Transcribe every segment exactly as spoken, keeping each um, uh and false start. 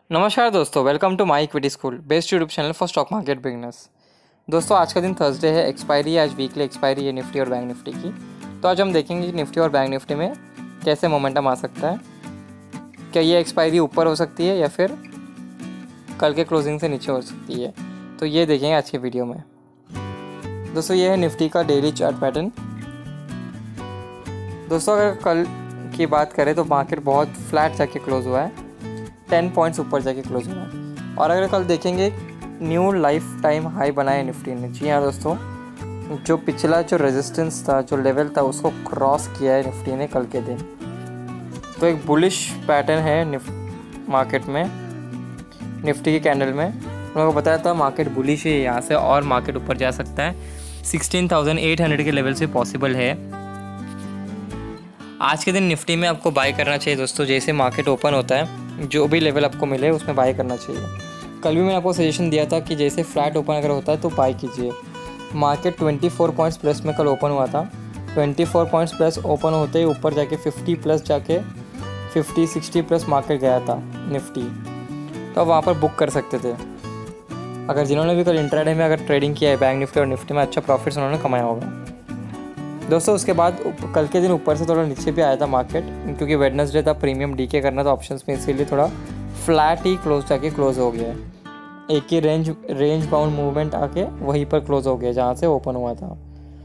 नमस्कार दोस्तों, welcome to my equity school, best YouTube channel for stock market beginners. दोस्तों आज का दिन थर्सडे है, एक्सपायरी है आज, वीकली एक्सपायरी है निफ्टी और बैंक निफ्टी की। तो आज हम देखेंगे कि निफ्टी और बैंक निफ्टी में कैसे मोमेंटम आ सकता है, क्या ये एक्सपायरी ऊपर हो सकती है या फिर कल के क्लोजिंग से नीचे हो सकती है। तो ये देखेंगे आज की वीडियो में। दोस्तों ये है निफ्टी का डेली चार्ट पैटर्न। दोस्तों अगर कल की बात करें तो मार्केट बहुत फ्लैट जाके क्लोज हुआ है, टेन पॉइंट्स ऊपर जाके क्लोज हुआ है। और अगर कल देखेंगे न्यू लाइफ टाइम हाई बनाया निफ्टी ने। जी हाँ दोस्तों, जो पिछला जो रेजिस्टेंस था, जो लेवल था, उसको क्रॉस किया है निफ्टी ने कल के दिन। तो एक बुलिश पैटर्न है निफ्ट मार्केट में, निफ्टी की कैंडल में। उन लोगों को बताया था मार्केट बुलिश है, यहाँ से और मार्केट ऊपर जा सकता है, सिक्सटीन थाउजेंड एट हंड्रेड के लेवल से पॉसिबल है। आज के दिन निफ्टी में आपको बाय करना चाहिए दोस्तों। जैसे मार्केट ओपन होता है, जो भी लेवल आपको मिले उसमें बाय करना चाहिए। कल भी मैंने आपको सजेशन दिया था कि जैसे फ्लैट ओपन अगर होता है तो बाय कीजिए। Market twenty four points plus में कल ओपन हुआ था। Twenty four points plus open होते ही ऊपर जाके फिफ्टी प्लस जाके फिफ्टी सिक्सटी प्लस मार्केट गया था निफ्टी। तो आप वहाँ पर बुक कर सकते थे। अगर जिन्होंने भी कल इंट्राडे में अगर ट्रेडिंग किया है बैंक निफ्टी और निफ्टी में, अच्छा प्रॉफिट्स उन्होंने कमाया होगा दोस्तों। उसके बाद कल के दिन ऊपर से थोड़ा नीचे भी आया था मार्केट, क्योंकि वेडनेसडे था, प्रीमियम डीके करना था ऑप्शंस में, इसीलिए थोड़ा फ्लैट ही क्लोज जाके क्लोज हो गया है। एक ही रेंज रेंज बाउंड मूवमेंट आके वहीं पर क्लोज हो गया जहाँ से ओपन हुआ था।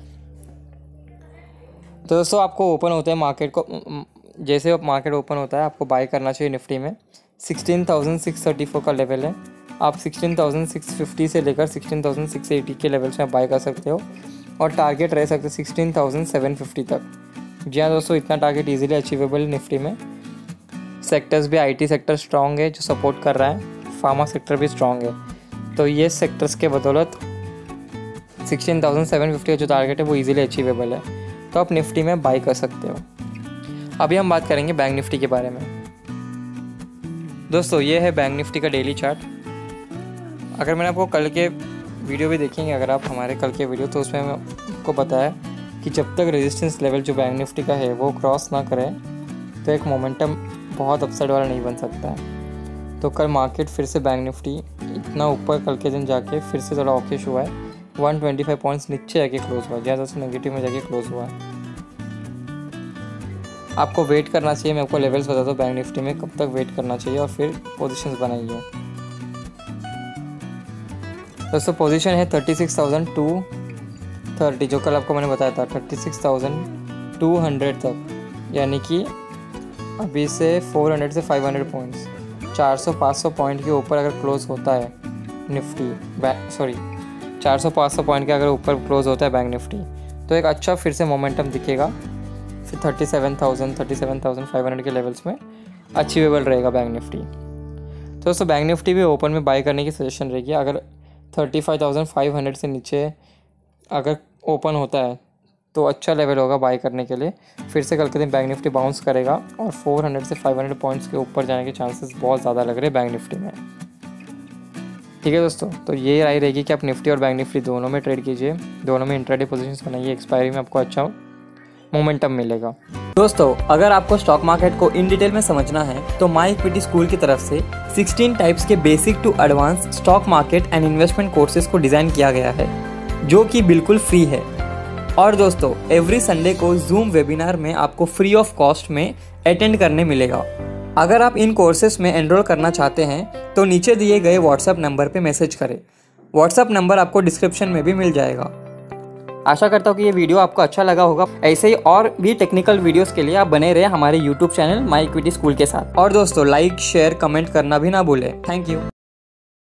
तो दोस्तों आपको ओपन होता है मार्केट को, जैसे मार्केट ओपन होता है आपको बाय करना चाहिए निफ्टी में। Sixteen thousand six thirty four का लेवल है, आप सिक्सटीन थाउजेंड सिक्स फिफ्टी से लेकर सिक्सटीन थाउजेंड सिक्स एटी के लेवल से आप बाय कर सकते हो। और टारगेट रह सकते सिक्सटीन थाउजेंड सेवन फिफ्टी तक। जी हाँ दोस्तों, इतना टारगेट इजीली अचीवेबल है निफ्टी में। सेक्टर्स भी, आईटी सेक्टर स्ट्रॉन्ग है जो सपोर्ट कर रहा है, फार्मा सेक्टर भी स्ट्रॉन्ग है। तो ये सेक्टर्स के बदौलत सिक्सटीन थाउजेंड सेवन फिफ्टी का जो टारगेट है वो इजीली अचीवेबल है। तो आप निफ्टी में बाई कर सकते हो। अभी हम बात करेंगे बैंक निफ्टी के बारे में। दोस्तों ये है बैंक निफ्टी का डेली चार्ट। अगर मैंने आपको कल के वीडियो भी देखेंगे अगर आप हमारे कल के वीडियो, तो उसमें मैं आपको बताया कि जब तक रेजिस्टेंस लेवल जो बैंक निफ्टी का है वो क्रॉस ना करे तो एक मोमेंटम बहुत अपसाइड वाला नहीं बन सकता है। तो कल मार्केट फिर से बैंक निफ्टी इतना ऊपर कल के दिन जाके फिर से थोड़ा ऑकिश हुआ है, वन ट्वेंटी फाइव पॉइंट्स नीचे जाके क्लोज हुआ है, ज़्यादा से नेगेटिव में जाके क्लोज हुआ है। आपको वेट करना चाहिए, मैं आपको लेवल्स बताता हूँ बैंक निफ्टी में कब तक वेट करना चाहिए और फिर पोजिशंस बनाइए। दोस्तों पोजीशन है thirty six thousand two thirty, जो कल आपको मैंने बताया था thirty six thousand two hundred तक, यानी कि अभी से फोर हंड्रेड से फाइव हंड्रेड पॉइंट्स, चार सौ पाँच सौ पॉइंट के ऊपर अगर क्लोज होता है निफ्टी बैंक सॉरी चार सौ पाँच सौ पॉइंट के अगर ऊपर क्लोज होता है बैंक निफ्टी, तो एक अच्छा फिर से मोमेंटम दिखेगा। फिर thirty seven thousand thirty seven thousand five hundred के लेवल्स में अचीवेबल रहेगा बैंक निफ्टी। तो दोस्तों बैंक निफ्टी भी ओपन में बाय करने की सजेशन रहेगी। अगर thirty five thousand five hundred से नीचे अगर ओपन होता है तो अच्छा लेवल होगा बाय करने के लिए। फिर से कल के दिन बैंक निफ्टी बाउंस करेगा और फोर हंड्रेड से फाइव हंड्रेड पॉइंट्स के ऊपर जाने के चांसेस बहुत ज़्यादा लग रहे हैं बैंक निफ्टी में। ठीक है दोस्तों, तो ये राय रहेगी कि आप निफ्टी और बैंक निफ्टी दोनों में ट्रेड कीजिए, दोनों में इंट्राडे पोजीशंस बनाइए, एक्सपायरी में आपको अच्छा मोमेंटम मिलेगा। दोस्तों अगर आपको स्टॉक मार्केट को इन डिटेल में समझना है तो माई इक्विटी स्कूल की तरफ से सिक्सटीन टाइप्स के basic to advance stock market and investment courses को डिज़ाइन किया गया है, जो कि बिल्कुल फ्री है। और दोस्तों एवरी संडे को जूम वेबिनार में आपको फ्री ऑफ कॉस्ट में अटेंड करने मिलेगा। अगर आप इन कोर्सेज में एनरोल करना चाहते हैं तो नीचे दिए गए व्हाट्सएप नंबर पर मैसेज करें। व्हाट्सएप नंबर आपको डिस्क्रिप्शन में भी मिल जाएगा। आशा करता हूँ कि ये वीडियो आपको अच्छा लगा होगा। ऐसे ही और भी टेक्निकल वीडियोस के लिए आप बने रहे हमारे YouTube channel my equity school के साथ। और दोस्तों लाइक शेयर कमेंट करना भी ना भूलें। Thank you.